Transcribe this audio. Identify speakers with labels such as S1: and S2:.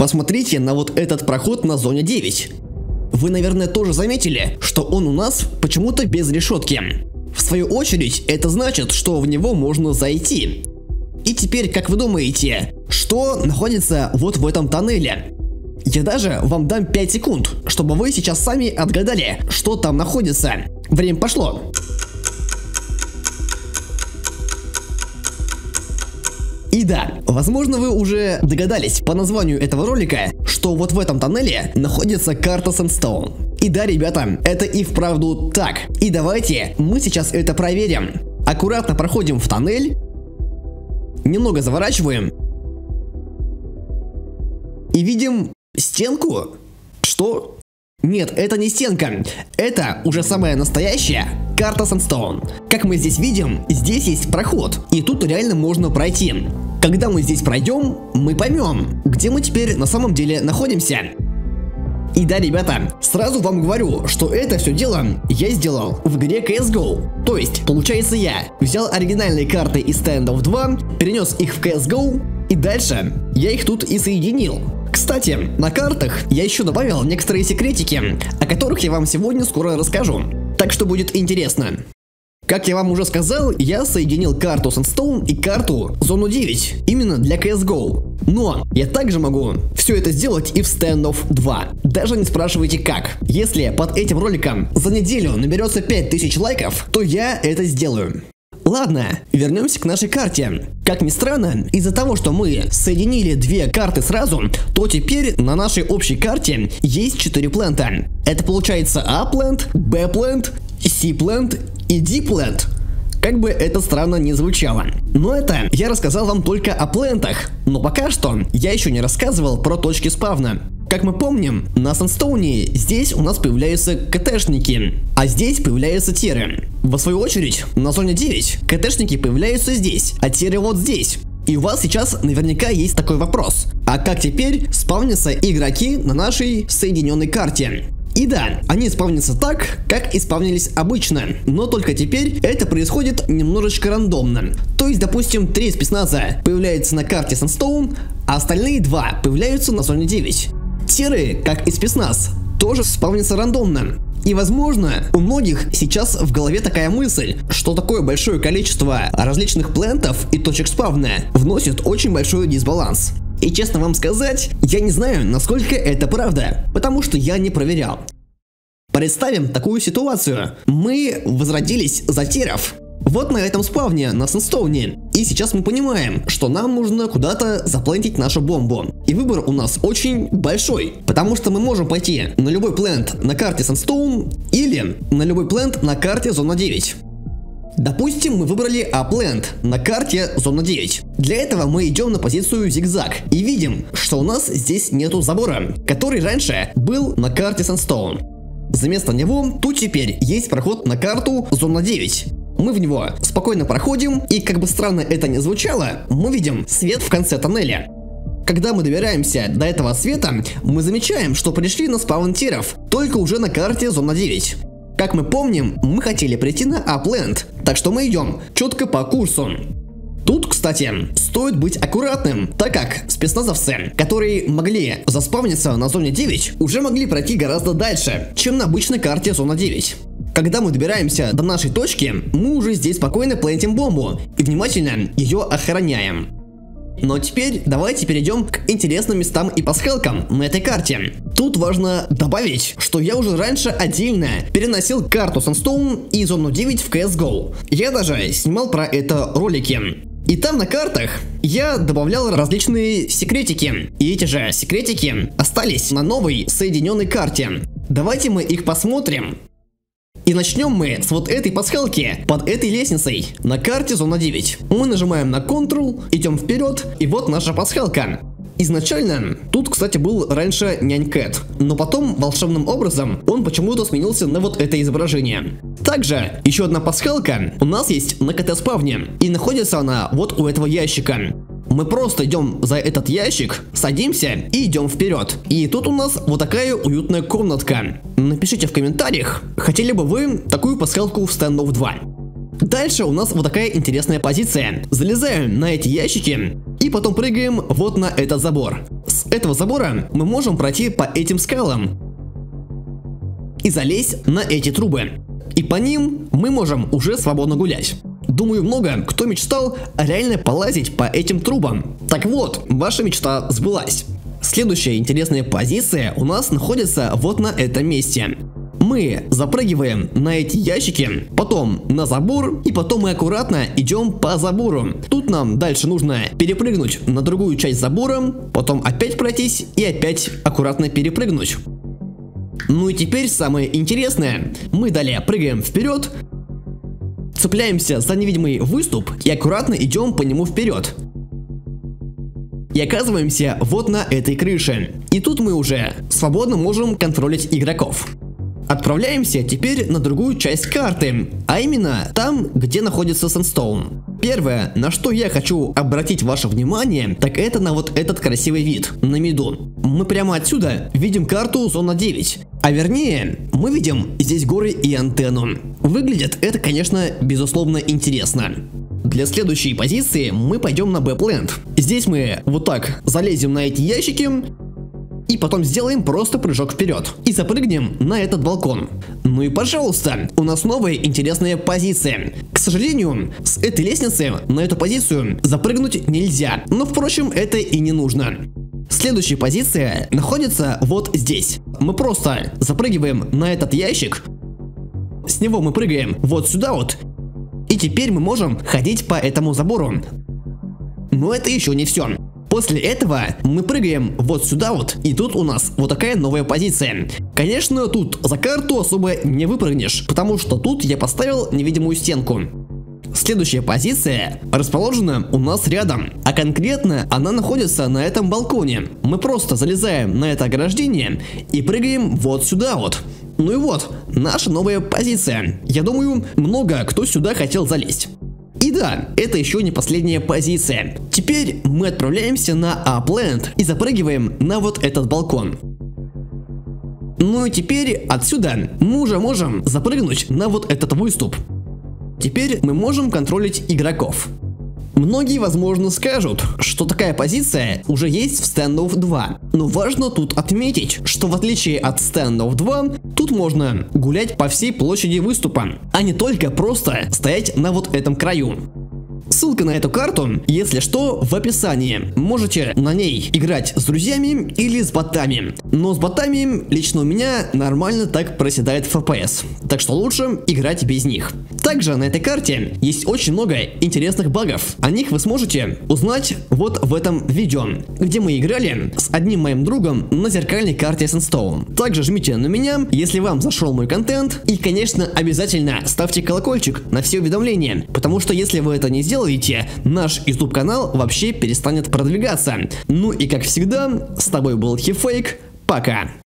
S1: Посмотрите на вот этот проход на зоне 9. Вы, наверное, тоже заметили, что он у нас почему-то без решетки. В свою очередь, это значит, что в него можно зайти. И теперь, как вы думаете, что находится вот в этом тоннеле? Я даже вам дам 5 секунд, чтобы вы сейчас сами отгадали, что там находится. Время пошло. И да, возможно, вы уже догадались по названию этого ролика, что вот в этом тоннеле находится карта Sandstone. И да, ребята, это и вправду так. И давайте мы сейчас это проверим. Аккуратно проходим в тоннель, немного заворачиваем и видим стенку. Что? Нет, это не стенка. Это уже самая настоящая карта Sandstone. Как мы здесь видим, здесь есть проход, и тут реально можно пройти. Когда мы здесь пройдем, мы поймем, где мы теперь на самом деле находимся. И да, ребята, сразу вам говорю, что это все дело я сделал в игре CSGO. То есть, получается, я взял оригинальные карты из Standoff 2, перенес их в CSGO, и дальше я их тут и соединил. Кстати, на картах я еще добавил некоторые секретики, о которых я вам сегодня скоро расскажу. Так что будет интересно. Как я вам уже сказал, я соединил карту Sandstone и карту Зону 9, именно для CSGO. Но я также могу все это сделать и в Standoff 2. Даже не спрашивайте как. Если под этим роликом за неделю наберется 5000 лайков, то я это сделаю. Ладно, вернемся к нашей карте. Как ни странно, из-за того, что мы соединили две карты сразу, то теперь на нашей общей карте есть 4 плента. Это получается A-плент, B-плент, C-плент и D-плент. Как бы это странно ни звучало. Но это я рассказал вам только о плентах. Но пока что я еще не рассказывал про точки спавна. Как мы помним, на Sandstone здесь у нас появляются КТшники, а здесь появляются тиры. В свою очередь, на зоне 9 КТшники появляются здесь, а тиры вот здесь. И у вас сейчас наверняка есть такой вопрос: а как теперь спавнятся игроки на нашей соединенной карте? И да, они спавнятся так, как и спавнились обычно, но только теперь это происходит немножечко рандомно. То есть, допустим, 3 спецназа появляются на карте Sandstone, а остальные 2 появляются на зоне 9. Тиры, как и спецназ, тоже спавнятся рандомно. И возможно, у многих сейчас в голове такая мысль, что такое большое количество различных плентов и точек спавна вносит очень большой дисбаланс. И честно вам сказать, я не знаю, насколько это правда, потому что я не проверял. Представим такую ситуацию. Мы возродились за тиров вот на этом спавне на Sandstone. И сейчас мы понимаем, что нам нужно куда-то заплентить нашу бомбу. И выбор у нас очень большой, потому что мы можем пойти на любой плент на карте Sandstone или на любой плент на карте Зона 9. Допустим, мы выбрали А-плент на карте Зона 9. Для этого мы идем на позицию зигзаг и видим, что у нас здесь нету забора, который раньше был на карте Sandstone. Вместо него тут теперь есть проход на карту Зона 9. Мы в него спокойно проходим, и как бы странно это ни звучало, мы видим свет в конце тоннеля. Когда мы добираемся до этого света, мы замечаем, что пришли на спаун тиров, только уже на карте Зона 9. Как мы помним, мы хотели прийти на А-плент, так что мы идем четко по курсу. Тут, кстати, стоит быть аккуратным, так как спецназовцы, которые могли заспавниться на зоне 9, уже могли пройти гораздо дальше, чем на обычной карте Зона 9. Когда мы добираемся до нашей точки, мы уже здесь спокойно плентим бомбу и внимательно ее охраняем. Но теперь давайте перейдем к интересным местам и пасхалкам на этой карте. Тут важно добавить, что я уже раньше отдельно переносил карту Sandstone и Зону 9 в CSGO. Я даже снимал про это ролики. И там на картах я добавлял различные секретики. И эти же секретики остались на новой соединенной карте. Давайте мы их посмотрим. И начнем мы с вот этой пасхалки под этой лестницей на карте Зона 9. Мы нажимаем на Ctrl, идем вперед, и вот наша пасхалка. Изначально тут, кстати, был раньше Нянь Кэт, но потом волшебным образом он почему-то сменился на вот это изображение. Также еще одна пасхалка у нас есть на КТ-спавне, и находится она вот у этого ящика. Мы просто идем за этот ящик, садимся и идем вперед. И тут у нас вот такая уютная комнатка. Напишите в комментариях, хотели бы вы такую пасхалку в Standoff 2. Дальше у нас вот такая интересная позиция. Залезаем на эти ящики и потом прыгаем вот на этот забор. с этого забора мы можем пройти по этим скалам и залезть на эти трубы. И по ним мы можем уже свободно гулять. Думаю, много кто мечтал реально полазить по этим трубам. Так вот, ваша мечта сбылась. Следующая интересная позиция у нас находится вот на этом месте. Мы запрыгиваем на эти ящики, потом на забор, и потом мы аккуратно идем по забору. Тут нам дальше нужно перепрыгнуть на другую часть забора, потом опять пройтись и опять аккуратно перепрыгнуть. Ну и теперь самое интересное. Мы далее прыгаем вперед, цепляемся за невидимый выступ и аккуратно идем по нему вперед. И оказываемся вот на этой крыше. И тут мы уже свободно можем контролить игроков. Отправляемся теперь на другую часть карты, а именно там, где находится Sandstone. Первое, на что я хочу обратить ваше внимание, так это на вот этот красивый вид, на миду. Мы прямо отсюда видим карту Зона 9. А вернее, мы видим здесь горы и антенну. Выглядит это, конечно, безусловно интересно. Для следующей позиции мы пойдем на Бэпленд. Здесь мы вот так залезем на эти ящики и потом сделаем просто прыжок вперед и запрыгнем на этот балкон. Ну и пожалуйста, у нас новая интересная позиция. К сожалению, с этой лестницы на эту позицию запрыгнуть нельзя, но впрочем это и не нужно. Следующая позиция находится вот здесь. Мы просто запрыгиваем на этот ящик, с него мы прыгаем вот сюда вот, и теперь мы можем ходить по этому забору. Но это еще не все. После этого мы прыгаем вот сюда вот, и тут у нас вот такая новая позиция. Конечно, тут за карту особо не выпрыгнешь, потому что тут я поставил невидимую стенку. Следующая позиция расположена у нас рядом, а конкретно она находится на этом балконе. Мы просто залезаем на это ограждение и прыгаем вот сюда вот. Ну и вот, наша новая позиция. Я думаю, много кто сюда хотел залезть. И да, это еще не последняя позиция. Теперь мы отправляемся на Upland и запрыгиваем на вот этот балкон. Ну и теперь отсюда мы уже можем запрыгнуть на вот этот выступ. Теперь мы можем контролить игроков. Многие, возможно, скажут, что такая позиция уже есть в Standoff 2. Но важно тут отметить, что в отличие от Standoff 2, тут можно гулять по всей площади выступа, а не только просто стоять на вот этом краю. Ссылка на эту карту, если что, в описании. Можете на ней играть с друзьями или с ботами. Но с ботами лично у меня нормально так проседает FPS. Так что лучше играть без них. Также на этой карте есть очень много интересных багов. О них вы сможете узнать вот в этом видео, где мы играли с одним моим другом на зеркальной карте Sandstone. Также жмите на меня, если вам зашел мой контент. И, конечно, обязательно ставьте колокольчик на все уведомления. Потому что если вы это не сделаете, наш YouTube канал вообще перестанет продвигаться. Ну и как всегда, с тобой был Хифейк. Пока.